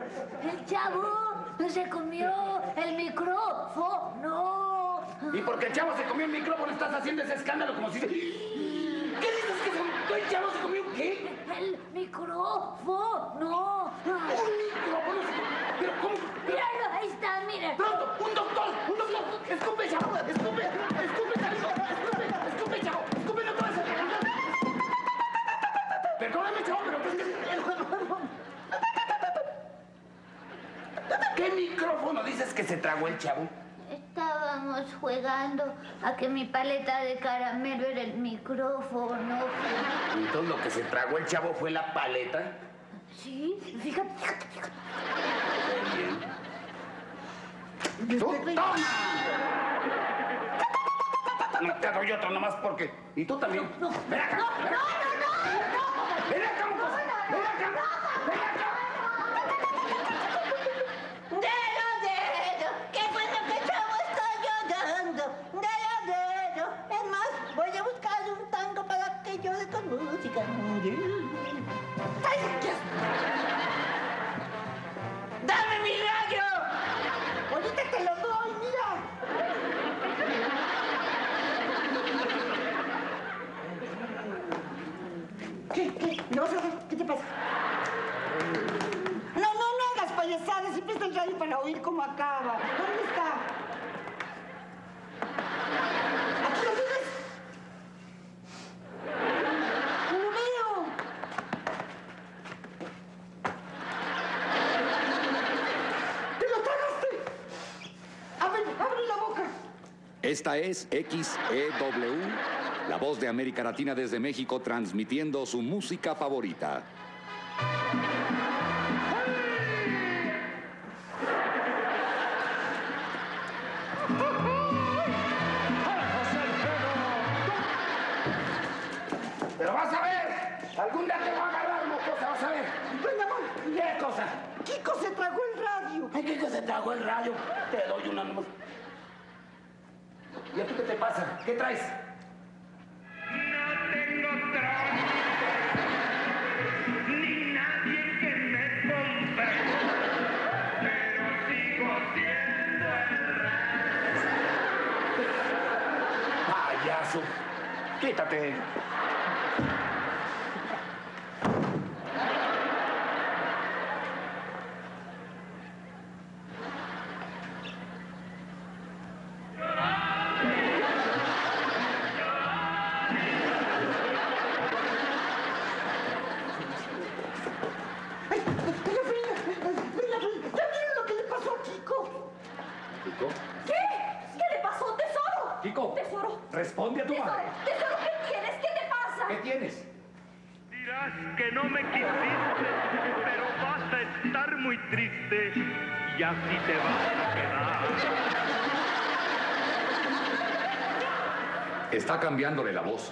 El chavo se comió el micrófono. ¿Y porque el chavo se comió el micrófono estás haciendo ese escándalo como si... ¿Qué dices que el chavo se comió qué? El micrófono. ¿Un micrófono? ¿Pero cómo? Míralo, ahí está, mira. ¡Pronto! ¡Un doctor! ¡Un doctor! ¡Escupe, chavo! ¡Escupe! ¡Escupe, saliva! ¡Escupe! ¡Escupe, chavo! ¡Escupe, no puede ser! Perdóname, chavo, pero es que... ¿Qué micrófono dices que se tragó el chavo? Estábamos jugando a que mi paleta de caramelo era el micrófono. Entonces lo que se tragó el chavo fue la paleta. Sí, fíjate. Muy bien. ¡Tú, toma! No te doy otro nomás porque... ¿Y tú también? No, ¡Ven acá! no. ¡Ven acá, mocosa! ¡Ven acá! ¡Ven acá! Dedo, qué bueno que el chavo está llorando. Dedo. Es más, voy a buscar un tango para que llore con música. ¡Ay, Dios! ¡Dame mi radio! Ahorita te lo doy, mira. ¿Qué? ¿Me vas a dar? ¿Qué te pasa? No hagas payasadas. Siempre está el radio para oír cómo acaba. ¿Dónde está? ¿Aquí lo tienes? No lo veo. ¡Te lo tragaste! ¡Abre la boca! Esta es XEW, la voz de América Latina desde México, transmitiendo su música favorita. Pero vas a ver, algún día te voy a agarrar, mocosa, vas a ver. Ven, amor. ¿Qué cosa? Kiko se tragó el radio. Ay, ¿qué se tragó el radio? Te doy una nomás. ¿Y a ti qué te pasa? ¿Qué traes? No tengo trono, ni nadie que me compre, pero sigo siendo el rey. Payaso. Quítate. ¿Ya vieron lo que le pasó a Kiko? ¿Kiko? ¿Qué? ¿Qué le pasó, tesoro? Kiko. Tesoro. Responde a tu madre. Tesoro, ¿qué tienes? ¿Qué te pasa? ¿Qué tienes? Dirás que no me quisiste, pero vas a estar muy triste y así te vas a quedar. Está cambiándole la voz.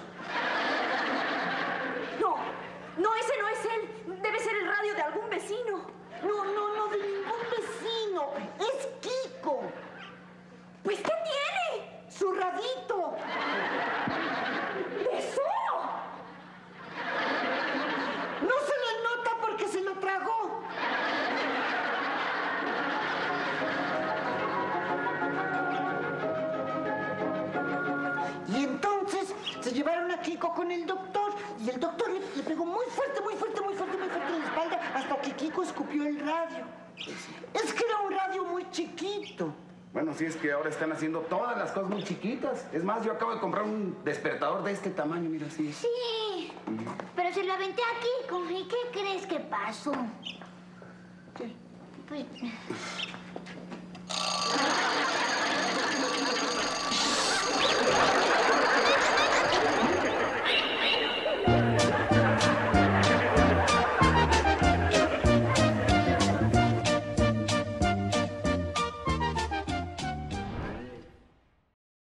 No, ese no es él. Debe ser el radio de algún vecino. No, de ningún vecino. Es Kiko. Pues, ¿qué tiene? Su radito. ¡Tesoro! No se le nota porque se lo tragó. Y entonces se llevaron a Kiko con el doctor y el doctor le pegó muy fuerte en la espalda hasta que Kiko escupió el radio. Es que era un radio muy chiquito. Bueno, sí, es que ahora están haciendo todas las cosas muy chiquitas. Es más, yo acabo de comprar un despertador de este tamaño, mira, así. Sí, pero se lo aventé a Kiko. ¿Y qué crees que pasó? ¿Qué? Pues...